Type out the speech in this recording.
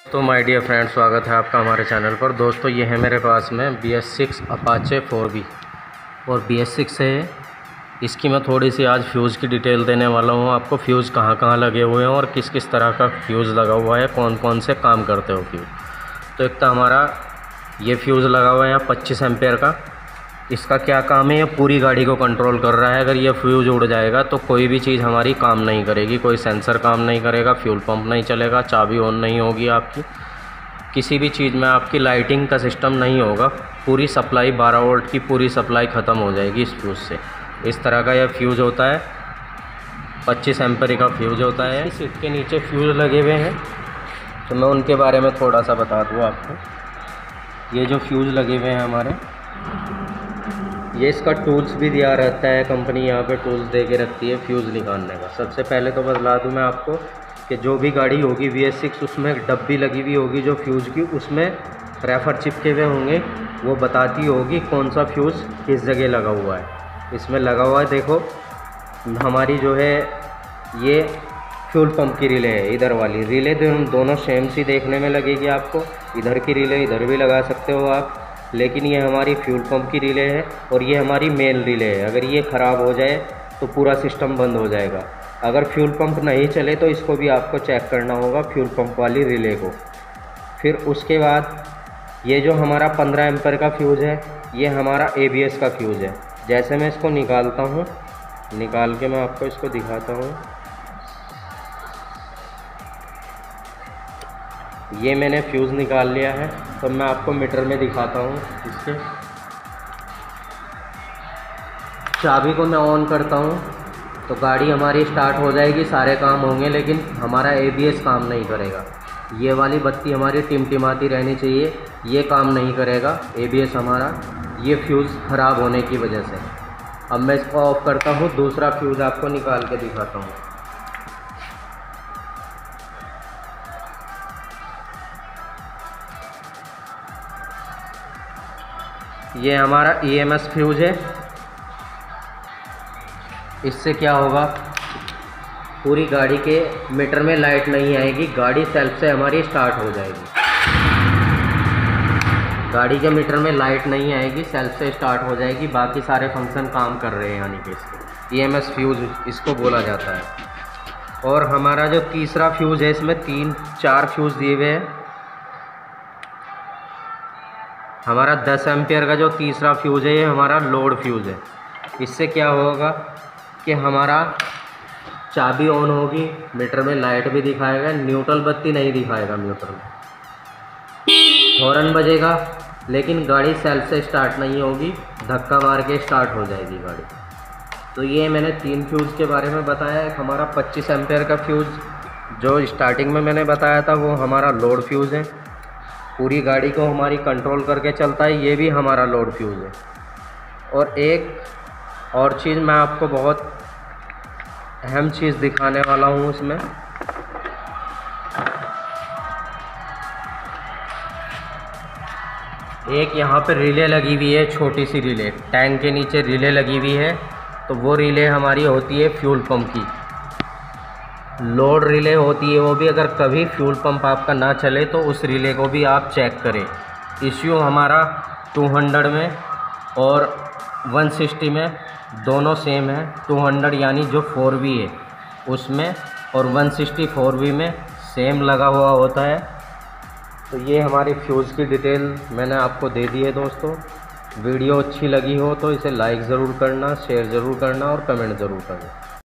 तो my dear friend, स्वागत है आपका हमारे चैनल पर। दोस्तों, ये है मेरे पास में BS6 अपाचे 4B और BS6 है। इसकी मैं थोड़ी सी आज फ्यूज़ की डिटेल देने वाला हूँ आपको। फ्यूज़ कहाँ कहाँ लगे हुए हैं और किस किस तरह का फ्यूज़ लगा हुआ है, कौन कौन से काम करते हो फ्यूज़। तो एक तो हमारा ये फ्यूज़ लगा हुआ है यहाँ 25 एम्पेयर का। इसका क्या काम है, ये पूरी गाड़ी को कंट्रोल कर रहा है। अगर ये फ्यूज़ उड़ जाएगा तो कोई भी चीज़ हमारी काम नहीं करेगी, कोई सेंसर काम नहीं करेगा, फ्यूल पंप नहीं चलेगा, चाबी ऑन नहीं होगी आपकी, किसी भी चीज़ में आपकी लाइटिंग का सिस्टम नहीं होगा। पूरी सप्लाई 12 वोल्ट की पूरी सप्लाई ख़त्म हो जाएगी इस फ्यूज़ से। इस तरह का यह फ्यूज़ होता है, 25 एम्पेयर का फ्यूज़ होता है। सीट के नीचे फ्यूज़ लगे हुए हैं, तो मैं उनके बारे में थोड़ा सा बता दूँ आपको। ये जो फ्यूज़ लगे हुए हैं हमारे, ये इसका टूल्स भी दिया रहता है। कंपनी यहाँ पे टूल्स दे के रखती है फ्यूज़ निकालने का। सबसे पहले तो बतला दूँ मैं आपको कि जो भी गाड़ी होगी BS6, उसमें डब्बी लगी हुई होगी जो फ्यूज़ की, उसमें रेफर चिपके हुए होंगे। वो बताती होगी कौन सा फ्यूज़ किस जगह लगा हुआ है। इसमें लगा हुआ है, देखो हमारी जो है ये फ्यूल पंप की रिले है। इधर वाली रिले दोनों सेम सी देखने में लगेगी आपको। इधर की रिले इधर भी लगा सकते हो आप, लेकिन ये हमारी फ्यूल पंप की रिले है और ये हमारी मेन रिले है। अगर ये ख़राब हो जाए तो पूरा सिस्टम बंद हो जाएगा। अगर फ्यूल पंप नहीं चले तो इसको भी आपको चेक करना होगा, फ्यूल पंप वाली रिले को। फिर उसके बाद ये जो हमारा 15 एम्पेयर का फ्यूज़ है, ये हमारा ABS का फ्यूज़ है। जैसे मैं इसको निकालता हूँ, निकाल के मैं आपको इसको दिखाता हूँ। ये मैंने फ्यूज़ निकाल लिया है, तो मैं आपको मीटर में दिखाता हूँ। इसके चाबी को मैं ऑन करता हूँ तो गाड़ी हमारी स्टार्ट हो जाएगी, सारे काम होंगे, लेकिन हमारा ABS काम नहीं करेगा। ये वाली बत्ती हमारी टिमटिमाती रहनी चाहिए, ये काम नहीं करेगा ABS हमारा, ये फ्यूज़ ख़राब होने की वजह से। अब मैं इसको ऑफ़ करता हूँ, दूसरा फ्यूज़ आपको निकाल के दिखाता हूँ। ये हमारा EMS फ्यूज़ है। इससे क्या होगा, पूरी गाड़ी के मीटर में लाइट नहीं आएगी, गाड़ी सेल्फ से हमारी स्टार्ट हो जाएगी। गाड़ी के मीटर में लाइट नहीं आएगी, सेल्फ से स्टार्ट हो जाएगी, बाकी सारे फंक्शन काम कर रहे हैं। यानी कि इसके EMS फ्यूज़ इसको बोला जाता है। और हमारा जो तीसरा फ्यूज़ है, इसमें 3-4 फ्यूज़ दिए हुए हैं। हमारा 10 एम्पियर का जो तीसरा फ्यूज़ है, ये हमारा लोड फ्यूज़ है। इससे क्या होगा कि हमारा चाबी ऑन होगी, मीटर में लाइट भी दिखाएगा, न्यूट्रल बत्ती नहीं दिखाएगा। न्यूट्रल हॉर्न बजेगा, लेकिन गाड़ी सेल्फ से स्टार्ट नहीं होगी, धक्का मार के स्टार्ट हो जाएगी गाड़ी। तो ये मैंने 3 फ्यूज़ के बारे में बताया। एक हमारा 25 एम्पियर का फ्यूज़ जो स्टार्टिंग में मैंने बताया था, वो हमारा लोड फ्यूज़ है, पूरी गाड़ी को हमारी कंट्रोल करके चलता है। ये भी हमारा लोड फ्यूज़ है। और एक और चीज़ मैं आपको बहुत अहम चीज़ दिखाने वाला हूँ इसमें। एक यहाँ पे रिले लगी हुई है, छोटी सी रिले, टैंक के नीचे रिले लगी हुई है। तो वो रिले हमारी होती है फ्यूल पंप की, लोड रिले होती है वो भी। अगर कभी फ्यूल पंप आपका ना चले तो उस रिले को भी आप चेक करें। इश्यू हमारा 200 में और 160 में दोनों सेम है। 200 यानी जो 4V है उसमें, और 160 4V में सेम लगा हुआ होता है। तो ये हमारी फ्यूज़ की डिटेल मैंने आपको दे दी है। दोस्तों, वीडियो अच्छी लगी हो तो इसे लाइक ज़रूर करना, शेयर ज़रूर करना और कमेंट ज़रूर करना।